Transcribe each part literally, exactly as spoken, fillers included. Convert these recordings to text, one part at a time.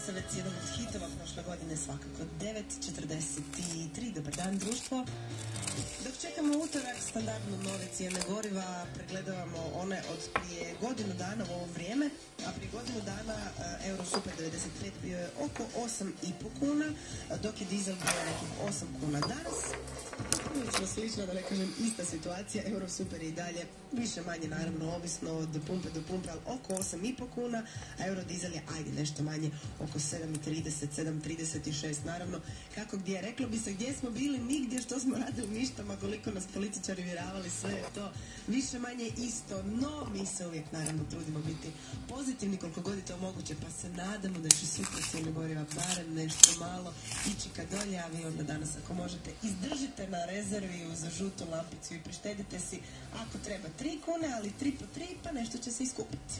Posavec, jedan od hitova prošle godine svakako. devet četrdeset tri, dobar dan društvo. Dok čekamo utorak, standardno nove cijene goriva, pregledavamo one od prije godinu dana u ovo vrijeme, a prije godinu dana euro super devedeset pet bio je oko osam i po kuna, dok je dizel bio nekih osam kuna danas. Prilično slično, da ne kažem, ista situacija, euro super je i dalje više manje, naravno, ovisno od pumpe do pumpe, ali oko osam i po kuna, a euro dizel je, ajde, nešto manje, oko sedam trideset, sedam trideset šest, naravno, kako gdje, reklo bi se gdje smo bili, nigdje, što smo radili, ništa, ma koliko nas političari vjeravali, sve je to više manje isto, no mi se uvijek, naravno, trudimo biti pozitivni koliko god je to moguće, pa se nadamo da će sutra cijene goriva barem nešto malo ići ka dolje, a vi onda danas, ako možete, izdržite na rezervi uz žutu lampicu i prištedite si, ako treba tri kune, ali tri po tri, pa nešto će se iskupiti.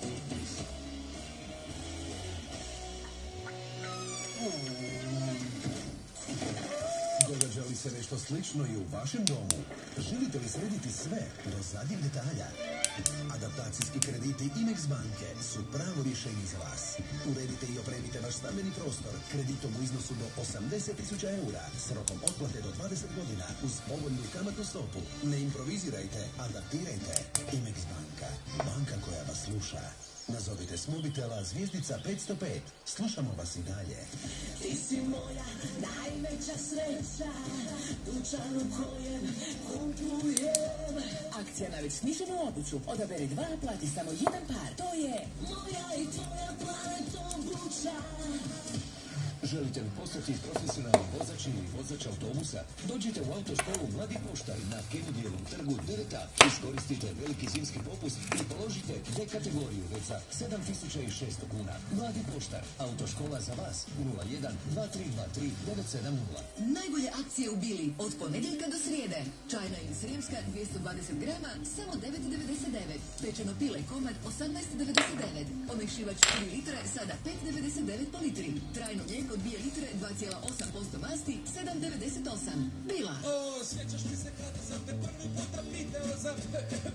Događa li se nešto slično i u vašem domu? Želite li srediti sve do zadnjeg detalja? Adaptacijski krediti Imex banke su pravo rješenje za vas. Uredite i opremite vaš stambeni prostor kreditom u iznosu do osamdeset tisuća eura s rokom otplate do dvadeset godina uz povoljnu kamatnu stopu. Ne improvizirajte, adaptirajte. Imex banka. Banka koja vas sluša. Nazovite s mobitela zvijezdica petsto pet. Slušamo vas i dalje. Ti si moja najveća sreća, dućan u kojem kupujem. Akcija na već sniženu obuću. Odaberi dva, plati samo jedan par. To je moja i tvoja planetom buća. Želite li postati profesionalni vozač ili vozač autobusa? Dođite u autoškolu Mladi poštar na Kennedyjevom trgu devet A. Iskoristite veliki zimski popust i položite D kategoriju već za sedam tisuća šesto kuna. Mladi poštar, autoškola za vas, nula jedan dva tri dva tri devet sedam nula. Najbolje akcije u Bili od ponedjeljka do srijede. Čajna ili srijemska dvjesto dvadeset grama, samo devet devedeset devet. Pečeno pile komad osamnaest devedeset devet. Omešivač tri litre, sada pet devedeset devet po litri. Trajno mlijeko dvije litre, dva zarez osam posto masti, sedam devedeset osam. Bila. O, sjećaš mi se kada sam te prvi puta pitao za